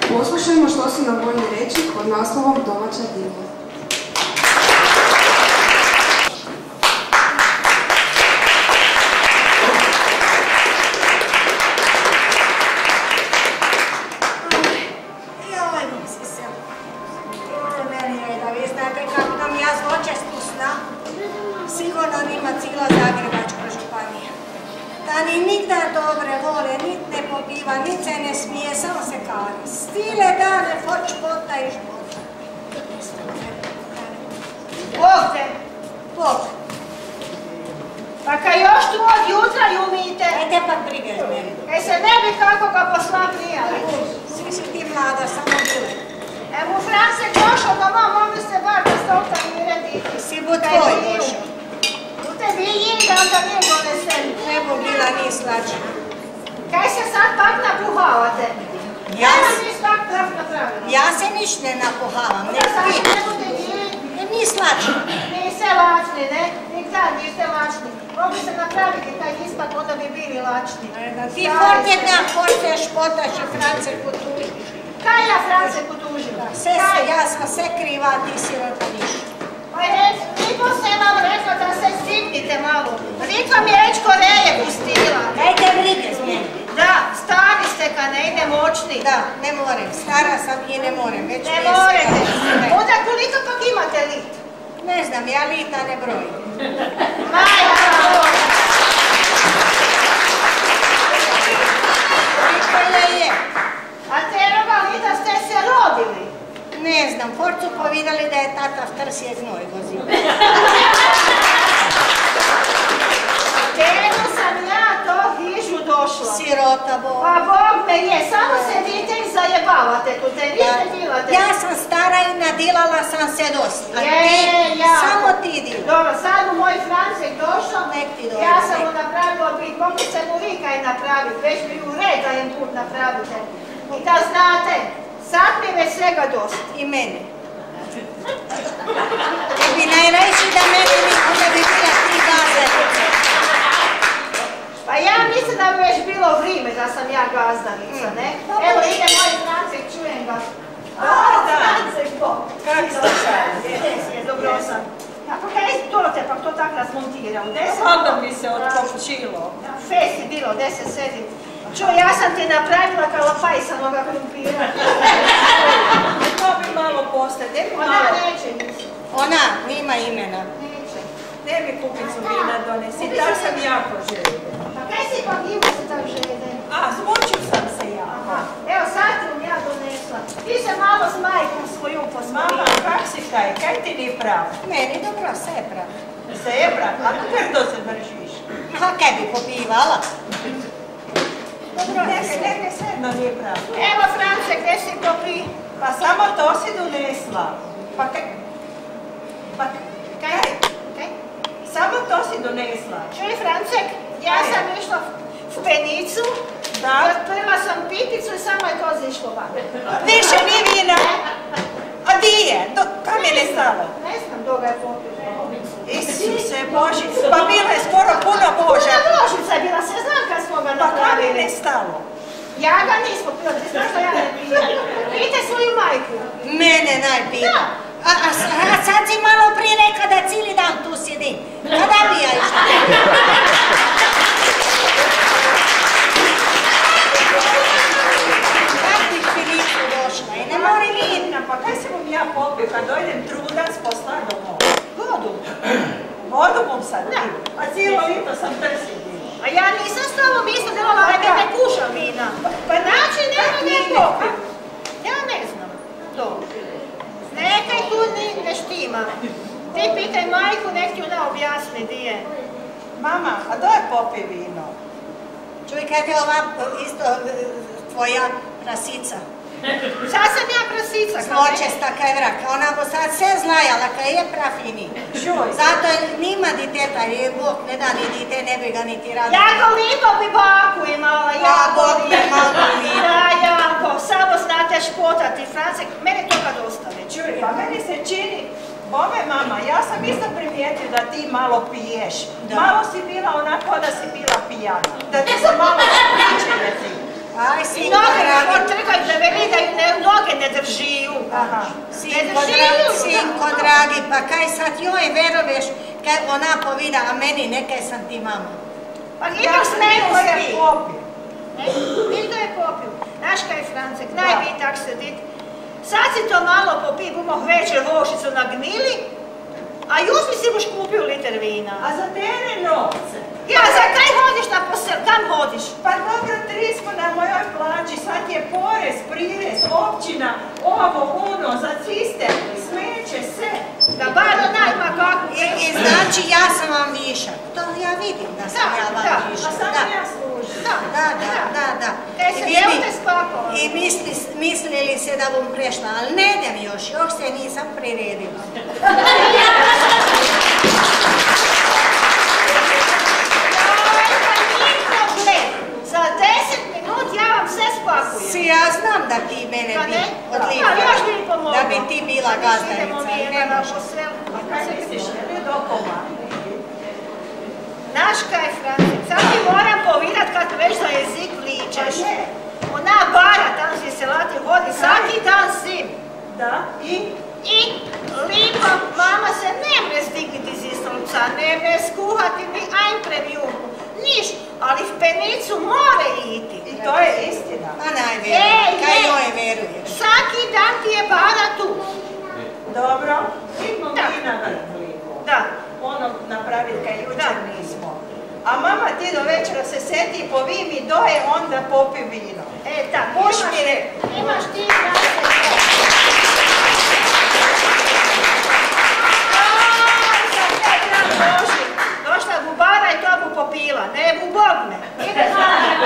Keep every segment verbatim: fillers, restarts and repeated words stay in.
Poslušajmo što su nam voljni reći pod naslovom Domaća diva. Sigurno nima cijela Zagrebačka županija. Da ni nigda dobre vole, nit ne pobiva, nit se ne smije, samo se kari. Stile dane hoć špota i špota. Bog te, Bog. Pa kad još tu od jutra ju umijete, ajde pa brige s meni. kaj se ne bi kako ga posla prijali. Svi si ti mlada, samo bile. Evo France došao, mama, mogli ste bar da stolta mi rediti. Si bu tvoj došao. U tebi je da onda nije donesen. Ne bu bila ni slađa. Kaj se sad pak napuhavate? Ja Nema mi tak prav napravili. Ja se niš ne napuhavam, ne Onda ti. sad ne bude njih. Ne mi slađa. Niste lačni, ne? Nikad niste lačni. Mogli ste napraviti taj ispak, onda bi bili lačni. Ti forte da forte špotaš i France kutužiš. Kaj ja France kutužila? Sve se, ja sam sve kriva, ti si rota niš. Pa rec, niko se vam rekla da se stipnite malo. Niko mi je već Koreje pustila. Dajte brige s meni. Da, stari ste kad ne ide moćni. Da, ne morem, stara sam i ne morem. Već Ne mi je morete. sve- Onda koliko pak imate lit? Ne znam, ja lita ne brojim. Majka Boga. Koliko je je? A teroga lita ste se rodili? Ne znam, porcu povidali da je tata v trsje znoj vozio. Tero sam ja to hižu došla. Sirota bo. Pa Bog me je, samo sedite i zajebavate tu, te niste dilate. Ja sam stara i nadilala sam se dosta. A Je, ti, ja. samo ti dilaš. Dobro, sad mu moj Francek došao, Nek ti dođe, ja sam nek. mu napravila bit, mogu se mu vi kaj napraviti, već bi u red da jem put napravite. I da znate, sad mi već svega dosta. I mene. Ti bi najrajši da mene niko ne bi bila tri gaze. Pa ja mislim da bi već bilo vrijeme da sam ja gazdanica, ne? Evo ide moj Francek, čujem ga. Dobar dan. Francek, Bog. Kak ste sad? Gdje si je, dobro sam. Ja, pa kaj to te pak to tak razmontirao? Gdje se... Onda mi se otkopčilo. Fes je bilo, gdje se sedi. Čuj, ja sam ti napravila kalapajsanoga krumpira. To bi malo postaje, ne bi Ona malo... neće ništa. Ona, nima imena. Neće. Ne bi kupicu vina donesi, tak sam jako željela. Pa kaj si pa ima se tak žede? A, zmučil sam se ja. Aha, evo sad ti vam ja donesla. Ti se malo s majkom svojom Mama, posmavila. kak si kaj, kaj ti nije pravo? Meni dobro, sve je pravo. Se je pravo, a kako to se držiš? Ha, kaj bi popivala? Dobro, neke, neke sedno nije pravo. Evo France, gdje si popi? Pa samo to si donesla. Pa kaj... Pa Kaj? Kaj? samo to si donesla. Čuj Francek, ja Kaj je? sam išla v penicu, Da? otprila sam pipicu i samo je to zišlo van. Više ni vina. A di je? Do, kam je nestalo? Ne znam, doga je popila. Isuse Boži, pa bilo je skoro puno Boža. Puna Božica je bila, se znam kad smo ga Pa kam je napravili. nestalo? Ja ga nismo pila, ti znaš da ja ne pijem. Pite svoju majku. Mene najpita. A, a, a sad si malo prije rekla da cijeli dan tu sjedim. Kada bi ja išla? Kako bi Filipu došla i ne mora ni iti. Pa kaj se bom ja popio kad dojdem trudan s posla domov? Vodu. Vodu bom sad pil. A cijelo lito sam trsi bila. A ja nisam s tobom isto delala, da ne kušam vina. Pa znači nema ne popim. Ja ne znam. Dobro. Nekaj tu ni- ne štima. Ti pitaj majku, nek ti ona objasni di je. Mama, a to je popi vino. Čuj, kak je ova isto e, tvoja prasica. Sad sam ja prasica. kao ne? Zločesta kaj vrak. Ona bo sad sve znajala kaj je prafini. Čuj. Zato nima diteta, jer Bog ne da ni dite, ne bi ga niti rado. Ja koliko bi baku imala, ja A, Bog volim. me malo vidi. Da, jako, samo znate špotati, Francek, meni toga dosta već. Čuj, pa meni se čini, bome mama, ja sam isto primijetio da ti malo piješ. Da. Malo si bila onako da si bila pijana. Da ti se malo pričaju ti. Aj, si Noge mi pravi. trkaju da veli da ju ne pa kaj sad joj veruješ, kaj ona povida, a meni nekaj sam ti mama. Pa ipak smeju svi. Viš da je popio. Znaš kaj, Francek, najbij tak sedit. Sad si to malo popij, bumoh večer vošicu nagnili, a już mi si boš kupio liter vina. A za tene novce? Ja, za kaj hodiš na posel, kam hodiš? Pa dobro, tri smo na mojoj plaći, sad je porez, prirez, općina, ovo, uno, za cisterni, smeće, sve. Da bar onaj ima kako. I znači ja sam vam višak. To ja vidim da sam ja vam višak. A samo ja služim. Da, da, da, da. Kaj se ne ute spakovali? I mislili se da bom prešla, ali ne idem još, još se nisam priredila. Za deset minut ja vam sve spakujem. Si ja znam da ti mene bi odlipala, da bi ti bila gazdarica. A kaj misliš, ne bi dokoma? Znaš kaj, Francek, sad ti moram povidat kad već za jezik ličeš. Ona bara tam si se lati vodi, svaki dan sim. Da, i? I lipa mama se ne mre stigniti iz stolca, ne mre skuhati ni ajn premijuku, niš, ali v penicu more iti. I to je istina. A najverujem, kaj joj veruješ? Svaki dan ti je bara tu. Dobro, idemo mi na vrhliku. Da. Ono napraviti kaj jučer nismo. A mama ti do večera se seti, povi mi doje, onda popi vino. E, tak, Boš mi re... Imaš ti Francek. Došla bubara i to bu popila, ne bu bogne. Ide mama.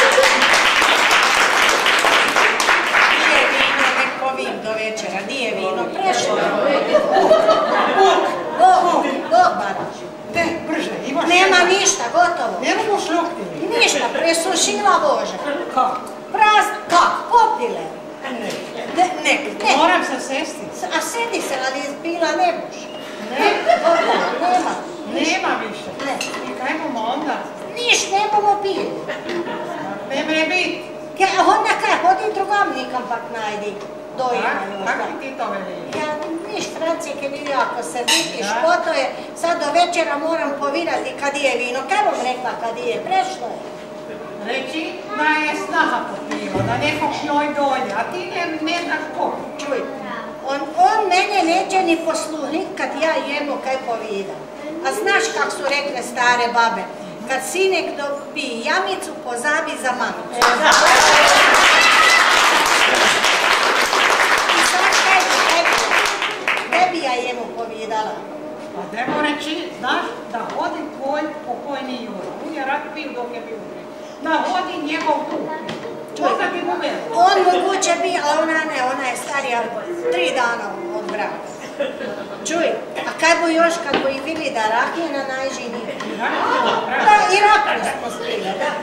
Nije vino, nek povim do večera, nije vino, prešlo. Bog! Bog, Bog, bada. Te, brže, imaš... Nema ništa, gotovo. Ne mogu šljukti. Ništa, presušila Bože. Kako? Praz, kak, popile. Ne. Ne, ne, ne. Moram se sesti. A sedi se, ali pila ne boš. Ne, gotovo, nema. Nema više. Ne. I kaj bomo onda? Niš, ne bomo pili. Ne mre biti. Onda kaj, hodi drugam nikam pak najdi. Dojima još. Kako ti to veliš? Ja, niš, Francek je vidio, ako se vidi špoto je, sad do večera moram povirati kad je vino. Kaj bom rekla kad je? Prešlo je. Reći da je snaha popila, da nekog njoj dolje, a ti ne, ne znaš ko. Čuj, on, on mene neće ni posluhnit kad ja jemu kaj povidam. A znaš kak su rekle stare babe? Kad sinek dobi jamicu, pozabi za mamicu. I sad kaj bi, kaj bi, ne bi ja jemu povidala. Pa demo reći, znaš, da hodi tvoj pokojni Juro. On je rak pil dok je bio uvijek. Da hodi njegov tu. Možda bi mu velo. On moguće bi, a ona ne, ona je starija tri dana od braka. Čuj, a kaj bo još kad bo i vili da rakije na najžini? Da, i rakije smo spile, da.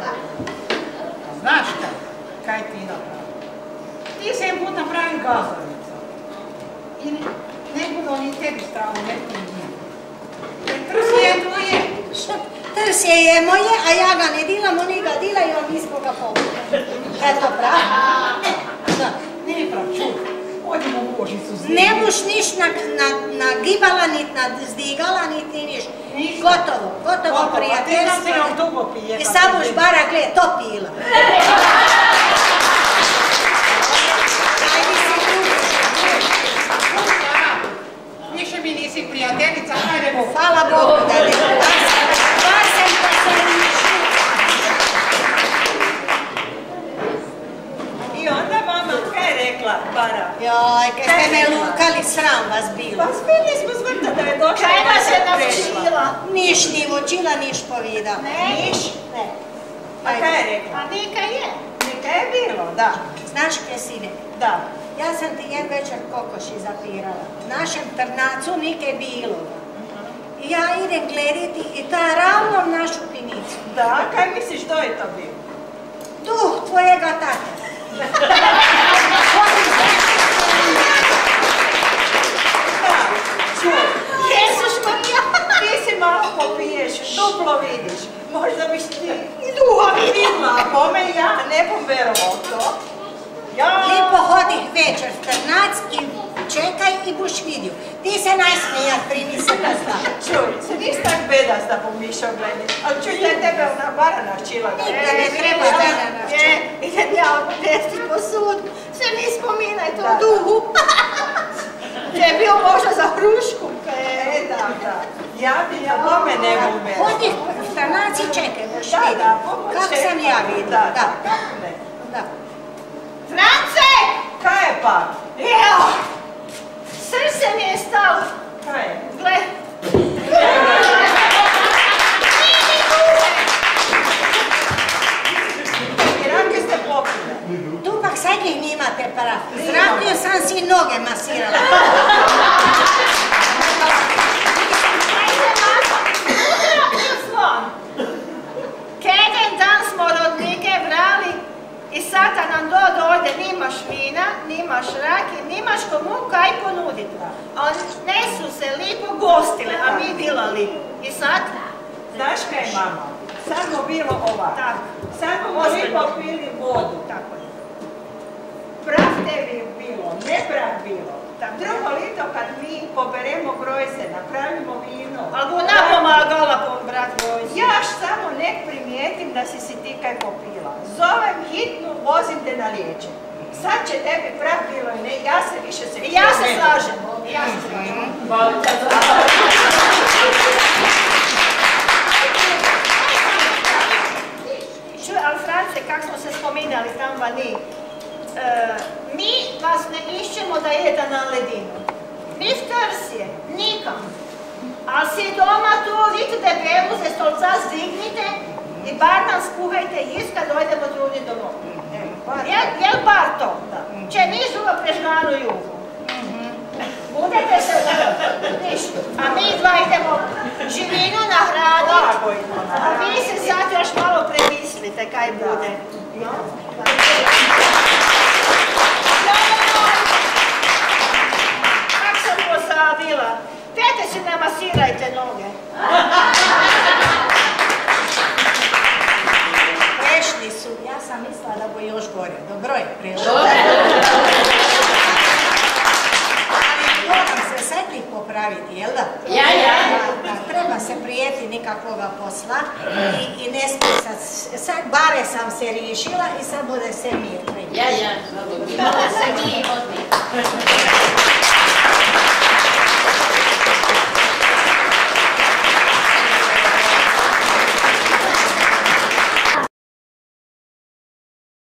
Znaš kaj, kaj ti napravi? Ti se im put napravi gazdarica. I ne, ne budu oni tebi stranu nekom njim. Jer trs je tvoje. Trsje je moje, a ja ga ne dilam, oni ga dilaju, a mi smo ga pobili. Kaj to pravi? Da. Ne prav, čuj. Odimo u Božicu zimi. Ne buš niš nagibala, nit zdigala, nit niš. Gotovo, gotovo prijateljstvo. I sad buš bara gled, to pila. Više mi nisi prijateljica, hajde Bogu. Hvala Bogu da ne bar sam to se ništa. I onda mama kaj je rekla, bara? Joj, kaj ste me lukali, sram vas bilo. Pa smili smo zvrta da je došla. Kaj vas je naučila? Niš ni učila, niš povida. Ne? Niš? Ne. A kaj je rekla? Pa neka je. Neka je bilo, da. Znaš kaj, sine? Da. Ja sam ti jedan večer kokoši zapirala. U našem trnacu nikaj bilo. I ja idem gledati i ta ravno u našu pinicu. Da, kaj misliš, što je to bilo? Duh tvojega tate. Da, čuj. Jesuš Marija. Ti si malo popiješ, duplo vidiš. Možda biš ti i duha vidla, a pome ja ne bom verovao to. Ja. Lipo hodih večer v trnac i čekaj i buš vidio. Ti se najsmijat, primi se da zna. Čuj, se nis tak bedasta po mišo gledis, ali čuj da je tebe ona bara naščila. Nikda ne treba žena naščila. Idem ja odnesti po sudu, se mi spominaj to duhu. Te je bio možda za hrušku. E, da, da. Ja bi ja bome ne umela. Hodi, stranaci čekaj, buš Da, vidio. da, pomoć Kako sam ja vidio, Da, da. da. Da. France! Kaj je pa? Evo! Srce mi je stalo. Kaj je? Gle. I rake ste popile. Tu pak sajkih nimate para. Zraknio sam si noge masirala. Kegen dan smo rodnike brali i sada nam do dojde, nimaš vina, nimaš raki, nimaš komu kaj ponuditi. A ne su se lipo gostile, a mi bila lipo. I sad? Znaš kaj, mama? Samo bilo ovako. Tako. Samo lipo pili vodu. Tako je. Prav tebi bilo, ne prav bilo. Drugo lito kad mi poberemo grojze, napravimo vino. Ali bu napomagala po brat Vojzi. Jaš samo nek primijetim da si si ti kaj popila. Zovem hitnu, vozim te na liječenje. Sad će tebi prav bilo i ne, ja se više se... I ja se slažem. I ja se slažem. Čuj, ali France, kak smo se spominjali tam vani, mi vas ne išćemo da jede na ledinu. Mi v Trsje, nikam. Ali si doma tu, vidite debelu, ze stolca zdignite i bar nam skuhajte jist kad dojdemo trudni domov. Jel bar to? Če nisu ga prežganu jugu. Budete se ništa. A mi dva idemo živinu nahraniti, a vi se sad još malo premislite kaj bude. Kak sam posadila? Dajte si namasirajte noge. Prešli su, ja sam mislila da bo još gore. Dobro je, prešli. Ali moram se setnih popraviti, jel da? Ja, ja. Treba se prijeti nikakvoga posla i, i ne spisat. Sad bare sam se riješila i sad bude se mir. Ja, ja. Imala se mi odmah.